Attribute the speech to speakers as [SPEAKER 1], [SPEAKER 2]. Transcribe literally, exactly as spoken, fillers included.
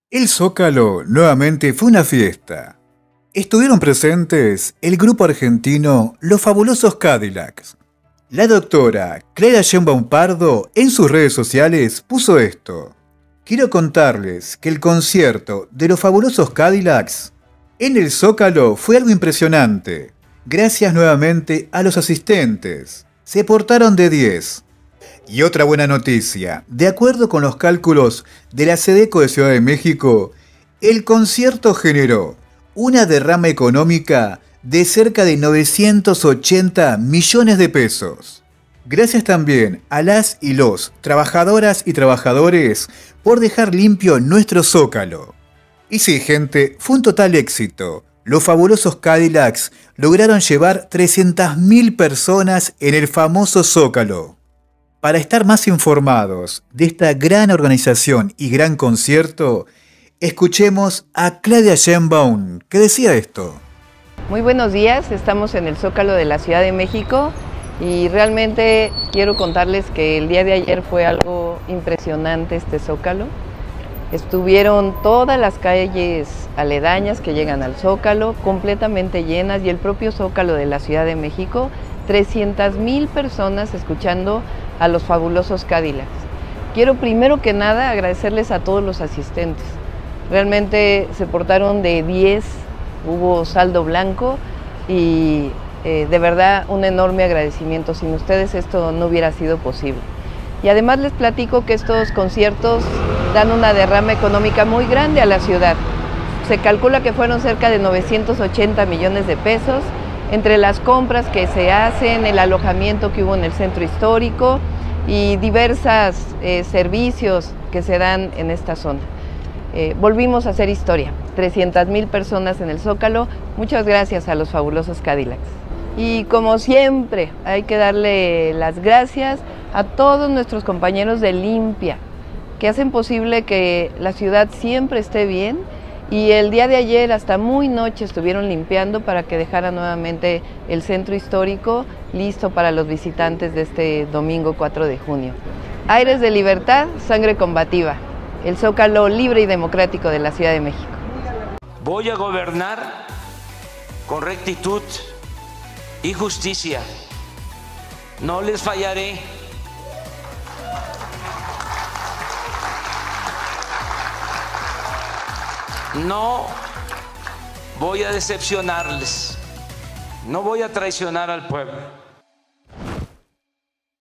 [SPEAKER 1] El Zócalo nuevamente fue una fiesta. Estuvieron presentes el grupo argentino Los Fabulosos Cadillacs. La doctora Clara Sheinbaum Pardo en sus redes sociales puso esto. Quiero contarles que el concierto de Los Fabulosos Cadillacs en el Zócalo fue algo impresionante. Gracias nuevamente a los asistentes. Se portaron de diez. Y otra buena noticia, de acuerdo con los cálculos de la SEDECO de Ciudad de México, el concierto generó una derrama económica de cerca de novecientos ochenta millones de pesos. Gracias también a las y los trabajadoras y trabajadores por dejar limpio nuestro Zócalo. Y sí, gente, fue un total éxito. Los Fabulosos Cadillacs lograron llevar trescientas mil personas en el famoso Zócalo. Para estar más informados de esta gran organización y gran concierto, escuchemos a Claudia Sheinbaum, que decía esto.
[SPEAKER 2] Muy buenos días, estamos en el Zócalo de la Ciudad de México y realmente quiero contarles que el día de ayer fue algo impresionante este Zócalo. Estuvieron todas las calles aledañas que llegan al Zócalo completamente llenas y el propio Zócalo de la Ciudad de México, trescientas mil personas escuchando a los Fabulosos Cadillacs. Quiero primero que nada agradecerles a todos los asistentes. Realmente se portaron de diez, hubo saldo blanco y eh, de verdad un enorme agradecimiento. Sin ustedes esto no hubiera sido posible. Y además les platico que estos conciertos dan una derrama económica muy grande a la ciudad. Se calcula que fueron cerca de novecientos ochenta millones de pesos, entre las compras que se hacen, el alojamiento que hubo en el centro histórico y diversos eh, servicios que se dan en esta zona. Eh, volvimos a hacer historia, trescientas mil personas en el Zócalo, muchas gracias a los Fabulosos Cadillacs. Y como siempre, hay que darle las gracias a todos nuestros compañeros de Limpia, que hacen posible que la ciudad siempre esté bien. Y el día de ayer hasta muy noche estuvieron limpiando para que dejara nuevamente el centro histórico listo para los visitantes de este domingo cuatro de junio. Aires de libertad, sangre combativa. El Zócalo libre y democrático de la Ciudad de México.
[SPEAKER 3] Voy a gobernar con rectitud y justicia. No les fallaré. No voy a decepcionarles, no voy a traicionar al pueblo.